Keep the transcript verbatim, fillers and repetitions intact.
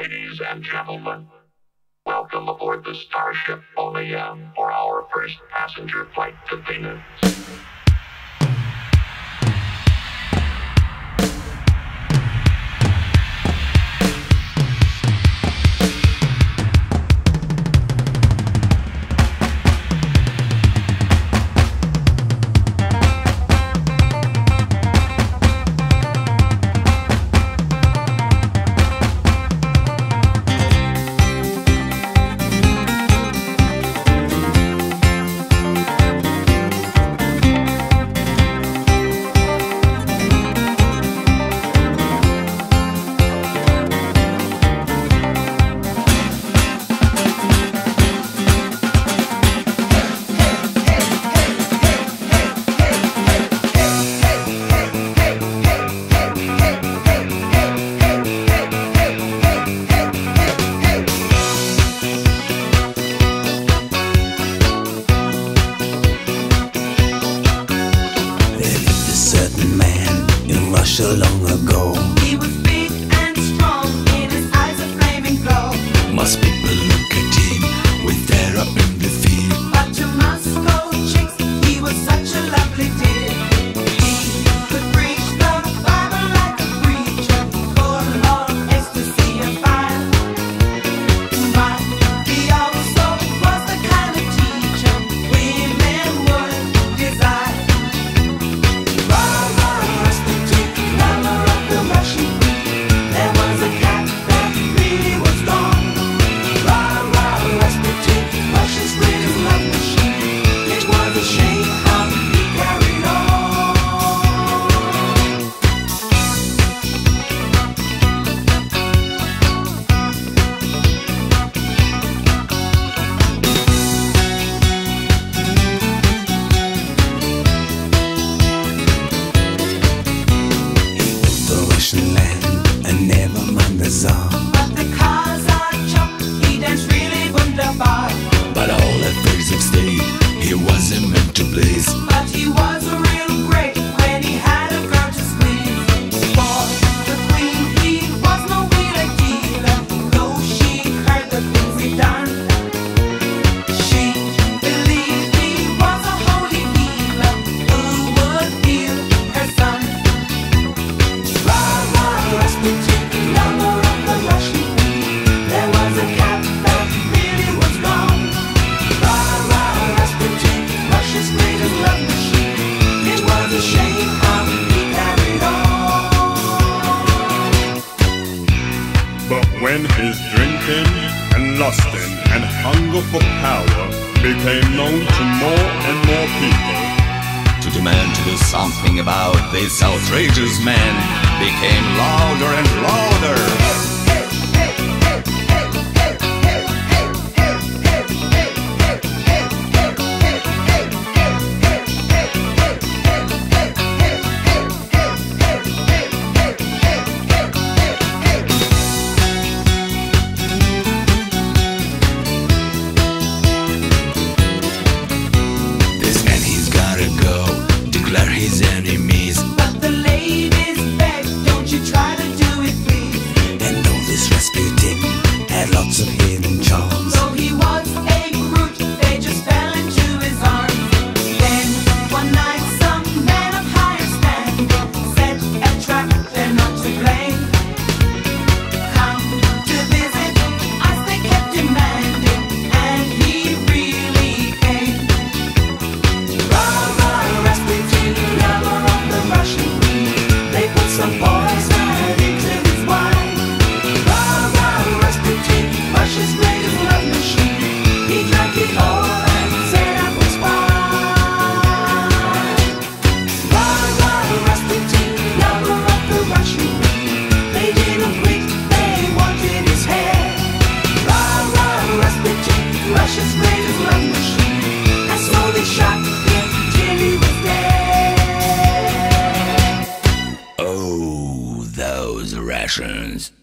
Ladies and gentlemen, welcome aboard the starship Boney for our first passenger flight to Venus. So long ago, he was big and strong, in his eyes a flaming glow. most people look at him with terror in the field. But to Moscow chicks, he was such a lovely dear. He could preach the Bible like a preacher, full of ecstasy and fire. But he also was the kind of teacher women would desire. Rasputin, lover of the Russian queen, there was a cat that really was gone. Rasputin, Russia's greatest love machine. It was a shame how he carried on. The Russian land and never mind the Tsar. But the cars are chopped, he danced really wunderbar. But all affairs of state, he wasn't meant to please. But he was a real great when he had a girl to squeeze. For the queen, he was no wheeler dealer, though she heard the things he done. She believed he was a holy healer who would heal her son. Rasputin, lover of the Russian queen, there was a cat that really was gone. Rasputin, Russia's greatest love machine. It was a shame how he carried on. But when his drinking and lusting and hunger for power became known to more and more people, To demand to do something about this outrageous man became louder and louder. This man, he's gotta go, declare his enemies. But the ladies beg, don't you try to do it, please. And all this Rasputin had lots of hidden charms. Though he was a brute, they just fell into his arms. Then one night some man of higher standing set a trap, they're not to blame. Come to visit us, they kept demanding, and he really came. Rasputin, lover of the Russian queen, they put some poison into his wine. Rasputin, Russia's greatest love machine, he drank it all and said I was fine. Rasputin, lover of the Russian queen, they didn't quit, they wanted his head. Rasputin, Russia's greatest love machine, and so they shot him till he was dead. Oh, those Russians.